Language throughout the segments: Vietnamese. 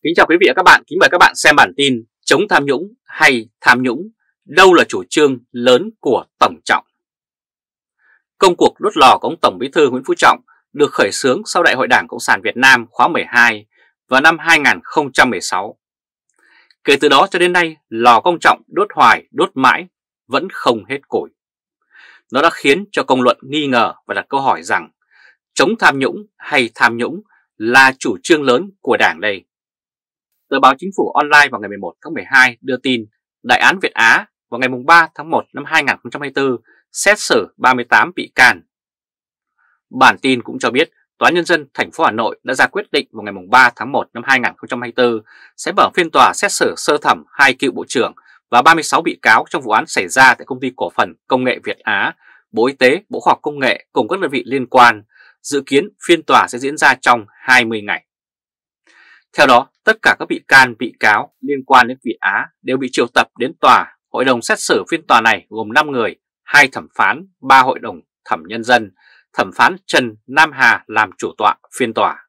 Kính chào quý vị và các bạn, kính mời các bạn xem bản tin chống tham nhũng hay tham nhũng, đâu là chủ trương lớn của Tổng Trọng. Công cuộc đốt lò của ông Tổng Bí thư Nguyễn Phú Trọng được khởi xướng sau Đại hội Đảng Cộng sản Việt Nam khóa 12 vào năm 2016. Kể từ đó cho đến nay, lò của ông Trọng đốt hoài đốt mãi vẫn không hết củi. Nó đã khiến cho công luận nghi ngờ và đặt câu hỏi rằng chống tham nhũng hay tham nhũng là chủ trương lớn của Đảng đây. Tờ báo Chính phủ Online vào ngày 11 tháng 12 đưa tin Đại án Việt Á vào ngày 3 tháng 1 năm 2024 xét xử 38 bị can. Bản tin cũng cho biết Tòa án Nhân dân thành phố Hà Nội đã ra quyết định vào ngày 3 tháng 1 năm 2024 sẽ mở phiên tòa xét xử sơ thẩm 2 cựu bộ trưởng và 36 bị cáo trong vụ án xảy ra tại Công ty Cổ phần Công nghệ Việt Á, Bộ Y tế, Bộ Khoa học Công nghệ cùng các đơn vị liên quan. Dự kiến phiên tòa sẽ diễn ra trong 20 ngày. Theo đó, tất cả các bị can, bị cáo liên quan đến Việt Á đều bị triệu tập đến tòa. Hội đồng xét xử phiên tòa này gồm 5 người, 2 thẩm phán, 3 hội đồng thẩm nhân dân, thẩm phán Trần Nam Hà làm chủ tọa phiên tòa.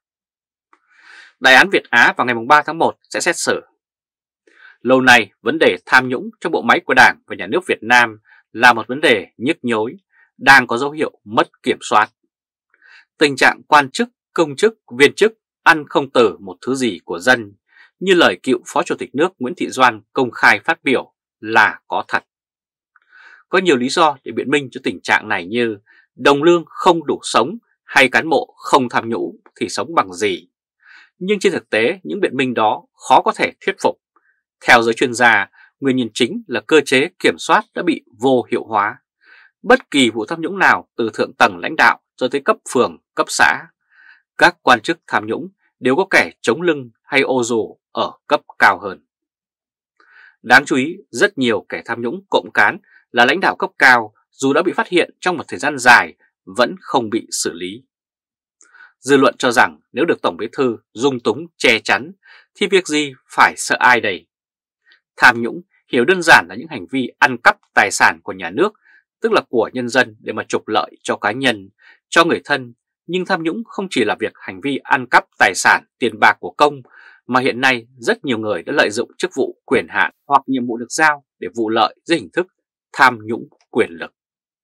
Đại án Việt Á vào ngày 3 tháng 1 sẽ xét xử. Lâu nay, vấn đề tham nhũng trong bộ máy của Đảng và Nhà nước Việt Nam là một vấn đề nhức nhối, đang có dấu hiệu mất kiểm soát. Tình trạng quan chức, công chức, viên chức ăn không từ một thứ gì của dân, như lời cựu Phó Chủ tịch nước Nguyễn Thị Doan công khai phát biểu là có thật. Có nhiều lý do để biện minh cho tình trạng này như đồng lương không đủ sống hay cán bộ không tham nhũng thì sống bằng gì. Nhưng trên thực tế những biện minh đó khó có thể thuyết phục. Theo giới chuyên gia, nguyên nhân chính là cơ chế kiểm soát đã bị vô hiệu hóa. Bất kỳ vụ tham nhũng nào từ thượng tầng lãnh đạo cho tới cấp phường, cấp xã, các quan chức tham nhũng đều có kẻ chống lưng hay ô dù ở cấp cao hơn. Đáng chú ý, rất nhiều kẻ tham nhũng cộng cán là lãnh đạo cấp cao dù đã bị phát hiện trong một thời gian dài vẫn không bị xử lý. Dư luận cho rằng nếu được Tổng Bí thư dung túng che chắn thì việc gì phải sợ ai đây? Tham nhũng hiểu đơn giản là những hành vi ăn cắp tài sản của nhà nước, tức là của nhân dân để mà trục lợi cho cá nhân, cho người thân. Nhưng tham nhũng không chỉ là việc hành vi ăn cắp tài sản, tiền bạc của công, mà hiện nay rất nhiều người đã lợi dụng chức vụ quyền hạn hoặc nhiệm vụ được giao để vụ lợi dưới hình thức tham nhũng quyền lực.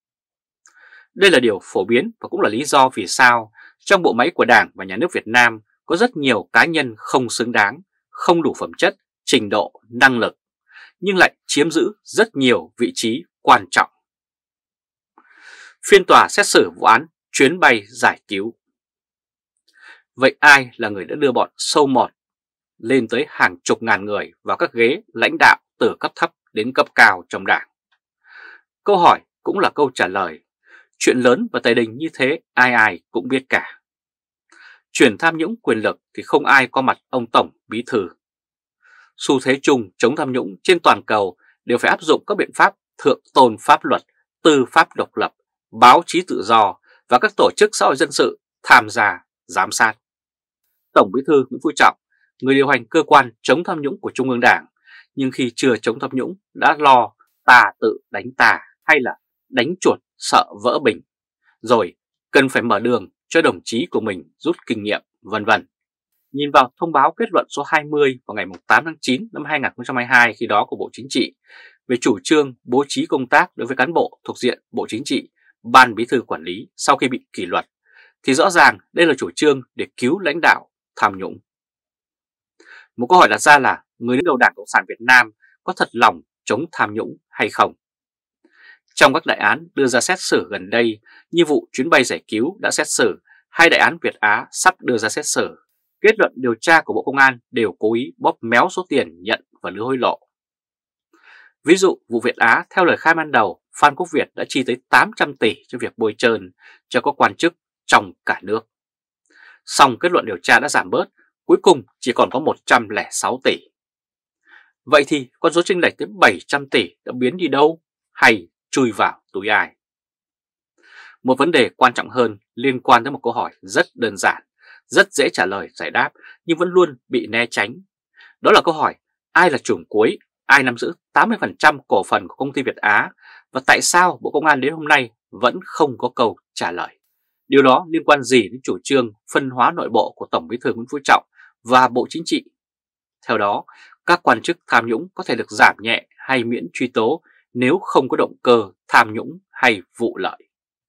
Đây là điều phổ biến và cũng là lý do vì sao trong bộ máy của Đảng và Nhà nước Việt Nam có rất nhiều cá nhân không xứng đáng, không đủ phẩm chất, trình độ, năng lực, nhưng lại chiếm giữ rất nhiều vị trí quan trọng. Phiên tòa xét xử vụ án chuyến bay giải cứu. Vậy ai là người đã đưa bọn sâu mọt lên tới hàng chục ngàn người vào các ghế lãnh đạo từ cấp thấp đến cấp cao trong Đảng? Câu hỏi cũng là câu trả lời. Chuyện lớn và tài đình như thế ai ai cũng biết cả. Chuyển tham nhũng quyền lực thì không ai qua mặt ông Tổng Bí thư. Xu thế chung chống tham nhũng trên toàn cầu đều phải áp dụng các biện pháp thượng tôn pháp luật, tư pháp độc lập, báo chí tự do và các tổ chức xã hội dân sự tham gia giám sát. Tổng Bí thư Nguyễn Phú Trọng, người điều hành cơ quan chống tham nhũng của Trung ương Đảng, nhưng khi chưa chống tham nhũng đã lo tà tự đánh tà hay là đánh chuột sợ vỡ bình, rồi cần phải mở đường cho đồng chí của mình rút kinh nghiệm, vân vân. Nhìn vào thông báo kết luận số 20 vào ngày 8 tháng 9 năm 2022 khi đó của Bộ Chính trị về chủ trương bố trí công tác đối với cán bộ thuộc diện Bộ Chính trị, Ban Bí thư quản lý sau khi bị kỷ luật, thì rõ ràng đây là chủ trương để cứu lãnh đạo tham nhũng. Một câu hỏi đặt ra là người đứng đầu Đảng Cộng sản Việt Nam có thật lòng chống tham nhũng hay không? Trong các đại án đưa ra xét xử gần đây như vụ chuyến bay giải cứu đã xét xử hay đại án Việt Á sắp đưa ra xét xử, kết luận điều tra của Bộ Công an đều cố ý bóp méo số tiền nhận và đưa hối lộ. Ví dụ vụ Việt Á, theo lời khai ban đầu, Phan Quốc Việt đã chi tới 800 tỷ cho việc bôi trơn cho các quan chức trong cả nước. Song kết luận điều tra đã giảm bớt, cuối cùng chỉ còn có 106 tỷ. Vậy thì con số chênh lệch tới 700 tỷ đã biến đi đâu hay chui vào túi ai? Một vấn đề quan trọng hơn liên quan tới một câu hỏi rất đơn giản, rất dễ trả lời giải đáp nhưng vẫn luôn bị né tránh. Đó là câu hỏi ai là chùm cuối, ai nắm giữ 80% cổ phần của công ty Việt Á và tại sao Bộ Công an đến hôm nay vẫn không có câu trả lời. Điều đó liên quan gì đến chủ trương phân hóa nội bộ của Tổng Bí thư Nguyễn Phú Trọng và Bộ Chính trị? Theo đó, các quan chức tham nhũng có thể được giảm nhẹ hay miễn truy tố nếu không có động cơ tham nhũng hay vụ lợi.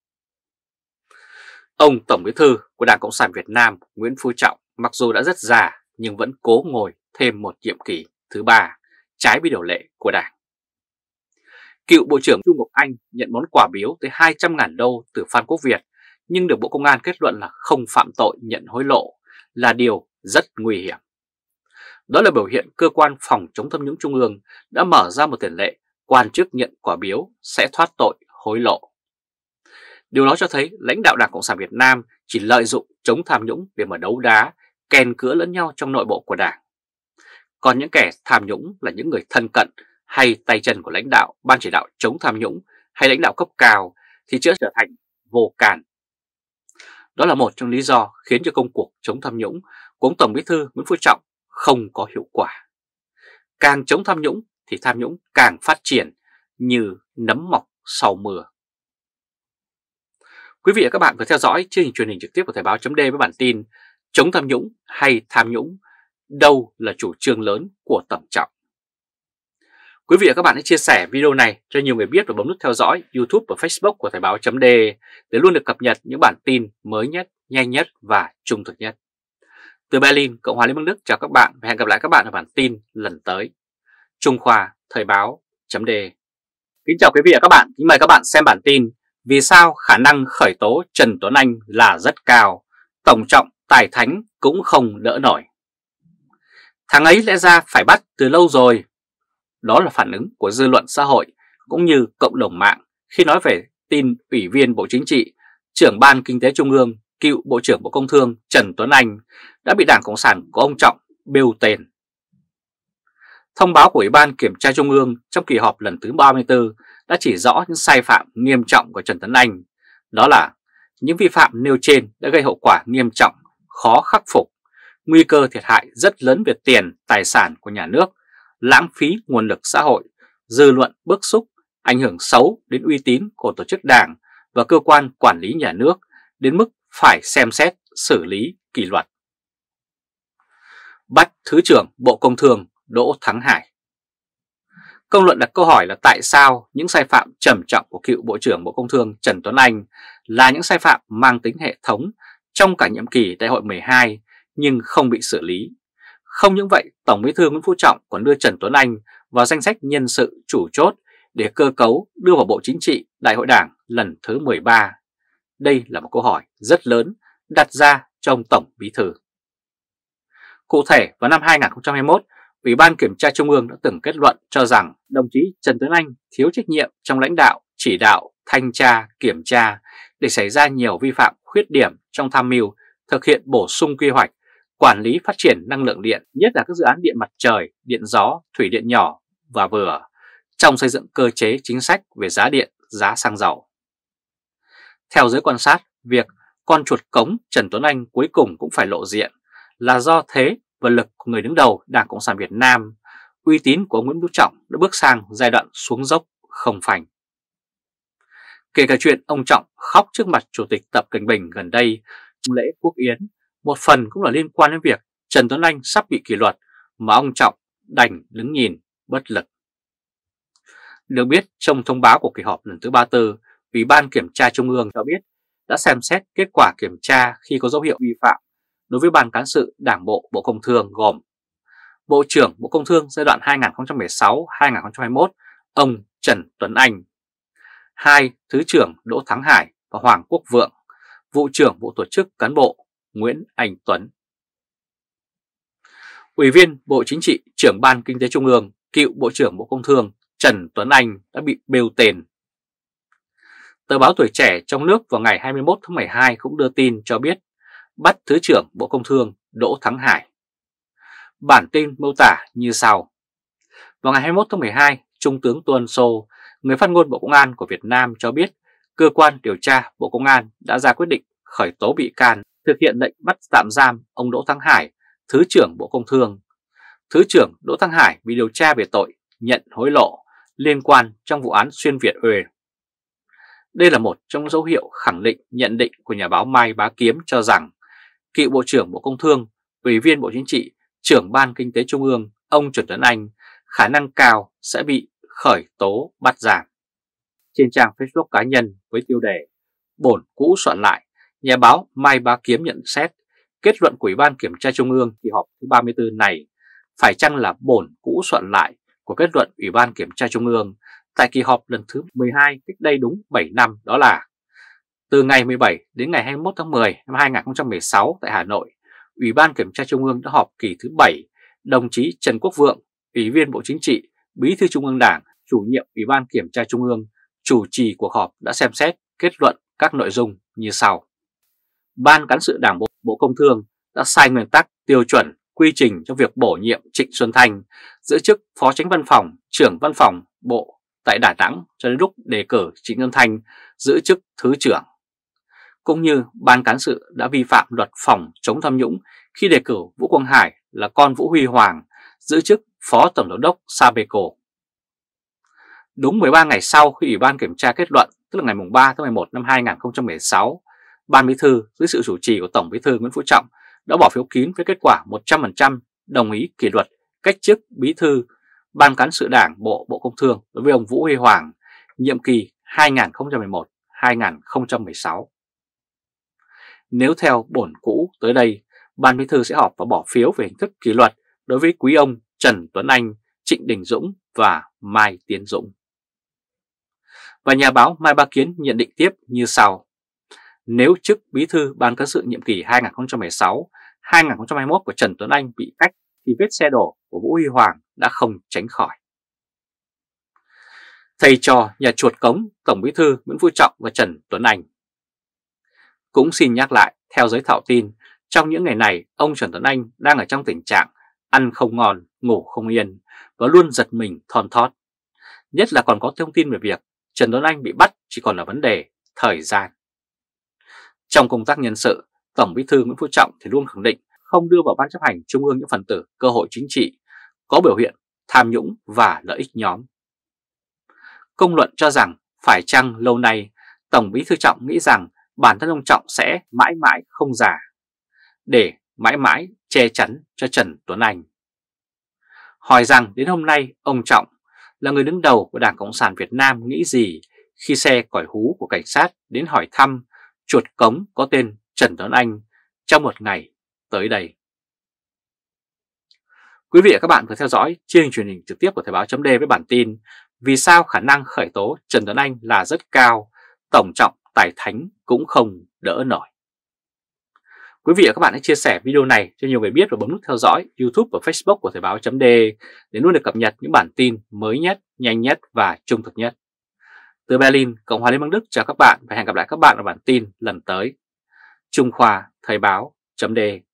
Ông Tổng Bí thư của Đảng Cộng sản Việt Nam Nguyễn Phú Trọng mặc dù đã rất già nhưng vẫn cố ngồi thêm một nhiệm kỳ thứ 3, trái với điều lệ của Đảng. Cựu Bộ trưởng Trung Ngọc Anh nhận món quà biếu tới 200.000 đô từ Phan Quốc Việt nhưng được Bộ Công an kết luận là không phạm tội nhận hối lộ là điều rất nguy hiểm. Đó là biểu hiện cơ quan phòng chống tham nhũng Trung ương đã mở ra một tiền lệ quan chức nhận quà biếu sẽ thoát tội hối lộ. Điều đó cho thấy lãnh đạo Đảng Cộng sản Việt Nam chỉ lợi dụng chống tham nhũng để mà đấu đá, kèn cứa lẫn nhau trong nội bộ của Đảng. Còn những kẻ tham nhũng là những người thân cận hay tay chân của lãnh đạo, ban chỉ đạo chống tham nhũng hay lãnh đạo cấp cao thì chưa trở thành vô can. Đó là một trong lý do khiến cho công cuộc chống tham nhũng của ông Tổng Bí thư Nguyễn Phú Trọng không có hiệu quả. Càng chống tham nhũng thì tham nhũng càng phát triển như nấm mọc sau mưa. Quý vị và các bạn vừa theo dõi chương trình truyền hình trực tiếp của Thời báo chấm với bản tin chống tham nhũng hay tham nhũng, đâu là chủ trương lớn của Tổng Trọng. Quý vị và các bạn hãy chia sẻ video này cho nhiều người biết và bấm nút theo dõi YouTube và Facebook của Thời báo chấm để luôn được cập nhật những bản tin mới nhất, nhanh nhất và trung thực nhất. Từ Berlin, Cộng hòa Liên bang Đức chào các bạn và hẹn gặp lại các bạn ở bản tin lần tới. Trung Khoa, Thời báo chấm D. Kính chào quý vị và các bạn, kính mời các bạn xem bản tin vì sao khả năng khởi tố Trần Tuấn Anh là rất cao, Tổng Trọng tài thánh cũng không đỡ nổi. Thằng ấy lẽ ra phải bắt từ lâu rồi. Đó là phản ứng của dư luận xã hội cũng như cộng đồng mạng khi nói về tin Ủy viên Bộ Chính trị, Trưởng Ban Kinh tế Trung ương, cựu Bộ trưởng Bộ Công Thương Trần Tuấn Anh đã bị Đảng Cộng sản của ông Trọng bêu tên. Thông báo của Ủy ban Kiểm tra Trung ương trong kỳ họp lần thứ 34 đã chỉ rõ những sai phạm nghiêm trọng của Trần Tuấn Anh. Đó là những vi phạm nêu trên đã gây hậu quả nghiêm trọng, khó khắc phục, nguy cơ thiệt hại rất lớn về tiền, tài sản của nhà nước, lãng phí nguồn lực xã hội, dư luận bức xúc, ảnh hưởng xấu đến uy tín của tổ chức đảng và cơ quan quản lý nhà nước đến mức phải xem xét xử lý kỷ luật. Bắt Thứ trưởng Bộ Công Thương Đỗ Thắng Hải. Công luận đặt câu hỏi là tại sao những sai phạm trầm trọng của cựu Bộ trưởng Bộ Công Thương Trần Tuấn Anh là những sai phạm mang tính hệ thống trong cả nhiệm kỳ Đại hội 12 nhưng không bị xử lý. Không những vậy, Tổng Bí thư Nguyễn Phú Trọng còn đưa Trần Tuấn Anh vào danh sách nhân sự chủ chốt để cơ cấu đưa vào Bộ Chính trị Đại hội Đảng lần thứ 13. Đây là một câu hỏi rất lớn đặt ra cho ông Tổng Bí thư. Cụ thể, vào năm 2021, Ủy ban Kiểm tra Trung ương đã từng kết luận cho rằng đồng chí Trần Tuấn Anh thiếu trách nhiệm trong lãnh đạo, chỉ đạo, thanh tra, kiểm tra để xảy ra nhiều vi phạm khuyết điểm trong tham mưu thực hiện bổ sung quy hoạch, quản lý phát triển năng lượng điện, nhất là các dự án điện mặt trời, điện gió, thủy điện nhỏ và vừa, trong xây dựng cơ chế chính sách về giá điện, giá xăng dầu. Theo giới quan sát, việc con chuột cống Trần Tuấn Anh cuối cùng cũng phải lộ diện là do thế và lực của người đứng đầu Đảng Cộng sản Việt Nam, uy tín của ông Nguyễn Phú Trọng đã bước sang giai đoạn xuống dốc không phanh. Kể cả chuyện ông Trọng khóc trước mặt Chủ tịch Tập Cận Bình gần đây trong lễ quốc yến, một phần cũng là liên quan đến việc Trần Tuấn Anh sắp bị kỷ luật mà ông Trọng đành đứng nhìn bất lực. Được biết, trong thông báo của kỳ họp lần thứ 34, Ủy ban Kiểm tra Trung ương cho biết đã xem xét kết quả kiểm tra khi có dấu hiệu vi phạm đối với Ban Cán sự Đảng bộ Bộ Công Thương gồm Bộ trưởng Bộ Công Thương giai đoạn 2016-2021 ông Trần Tuấn Anh, 2. Thứ trưởng Đỗ Thắng Hải và Hoàng Quốc Vượng, Vụ trưởng Vụ Tổ chức Cán bộ Nguyễn Anh Tuấn. Ủy viên Bộ Chính trị, Trưởng Ban Kinh tế Trung ương, cựu Bộ trưởng Bộ Công Thương Trần Tuấn Anh đã bị bêu tên. Tờ báo Tuổi Trẻ trong nước vào ngày 21 tháng 12 cũng đưa tin cho biết bắt Thứ trưởng Bộ Công Thương Đỗ Thắng Hải. Bản tin mô tả như sau. Vào ngày 21 tháng 12, Trung tướng Tô Ân Sô, người phát ngôn Bộ Công an của Việt Nam cho biết cơ quan điều tra Bộ Công an đã ra quyết định khởi tố bị can, thực hiện lệnh bắt tạm giam ông Đỗ Thắng Hải, Thứ trưởng Bộ Công Thương. Thứ trưởng Đỗ Thắng Hải bị điều tra về tội nhận hối lộ liên quan trong vụ án Xuyên Việt Uy. Đây là một trong dấu hiệu khẳng định nhận định của nhà báo Mai Bá Kiếm cho rằng cựu Bộ trưởng Bộ Công Thương, Ủy viên Bộ Chính trị, trưởng Ban Kinh tế Trung ương ông Trần Tuấn Anh khả năng cao sẽ bị khởi tố bắt giam. Trên trang Facebook cá nhân với tiêu đề "Bổn cũ soạn lại", nhà báo Mai Bá Kiếm nhận xét kết luận của Ủy ban Kiểm tra Trung ương kỳ họp thứ 34 này phải chăng là bổn cũ soạn lại của kết luận Ủy ban Kiểm tra Trung ương tại kỳ họp lần thứ 12 cách đây đúng 7 năm, đó là từ ngày 17 đến ngày 21 tháng 10 năm 2016 tại Hà Nội. Ủy ban Kiểm tra Trung ương đã họp kỳ thứ 7, đồng chí Trần Quốc Vượng, Ủy viên Bộ Chính trị, Bí thư Trung ương Đảng, chủ nhiệm Ủy ban Kiểm tra Trung ương, chủ trì cuộc họp đã xem xét kết luận các nội dung như sau. Ban Cán sự Đảng Bộ Công Thương đã sai nguyên tắc, tiêu chuẩn, quy trình trong việc bổ nhiệm Trịnh Xuân Thanh giữ chức Phó Chánh Văn phòng, Trưởng Văn phòng Bộ tại Đà Nẵng cho đến lúc đề cử Trịnh Xuân Thanh giữ chức Thứ trưởng. Cũng như Ban Cán sự đã vi phạm luật phòng chống tham nhũng khi đề cử Vũ Quang Hải là con Vũ Huy Hoàng giữ chức Phó Tổng giám đốc Sabeco. Đúng 13 ngày sau khi Ủy ban Kiểm tra kết luận, tức là ngày 3 tháng 11 năm 2016, Ban Bí thư dưới sự chủ trì của Tổng Bí thư Nguyễn Phú Trọng đã bỏ phiếu kín với kết quả 100% đồng ý kỷ luật cách chức Bí thư Ban Cán sự Đảng Bộ Công Thương đối với ông Vũ Huy Hoàng, nhiệm kỳ 2011-2016. Nếu theo bổn cũ tới đây, Ban Bí thư sẽ họp và bỏ phiếu về hình thức kỷ luật đối với quý ông Trần Tuấn Anh, Trịnh Đình Dũng và Mai Tiến Dũng. Và nhà báo Mai Bá Kiếm nhận định tiếp như sau. Nếu chức Bí thư Ban Cán sự nhiệm kỳ 2016-2021 của Trần Tuấn Anh bị cách thì vết xe đổ của Vũ Huy Hoàng đã không tránh khỏi. Thầy trò nhà chuột cống Tổng Bí thư Nguyễn Phú Trọng và Trần Tuấn Anh. Cũng xin nhắc lại, theo giới thạo tin, trong những ngày này ông Trần Tuấn Anh đang ở trong tình trạng ăn không ngon, ngủ không yên và luôn giật mình thon thót. Nhất là còn có thông tin về việc Trần Tuấn Anh bị bắt chỉ còn là vấn đề thời gian. Trong công tác nhân sự, Tổng Bí thư Nguyễn Phú Trọng thì luôn khẳng định không đưa vào Ban chấp hành Trung ương những phần tử cơ hội chính trị có biểu hiện tham nhũng và lợi ích nhóm. Công luận cho rằng phải chăng lâu nay Tổng Bí thư Trọng nghĩ rằng bản thân ông Trọng sẽ mãi mãi không già để mãi mãi che chắn cho Trần Tuấn Anh. Hỏi rằng đến hôm nay ông Trọng là người đứng đầu của Đảng Cộng sản Việt Nam nghĩ gì khi xe còi hú của cảnh sát đến hỏi thăm chuột cống có tên Trần Tuấn Anh trong một ngày tới đây. Quý vị và các bạn vừa theo dõi chương trình truyền hình trực tiếp của Thời báo .d với bản tin vì sao khả năng khởi tố Trần Tuấn Anh là rất cao, Tổng Trọng tài thánh cũng không đỡ nổi. Quý vị và các bạn hãy chia sẻ video này cho nhiều người biết và bấm nút theo dõi YouTube và Facebook của Thời báo .d để luôn được cập nhật những bản tin mới nhất, nhanh nhất và trung thực nhất. Từ Berlin, Cộng hòa Liên bang Đức chào các bạn và hẹn gặp lại các bạn ở bản tin lần tới. Trung Khoa Thời báo .d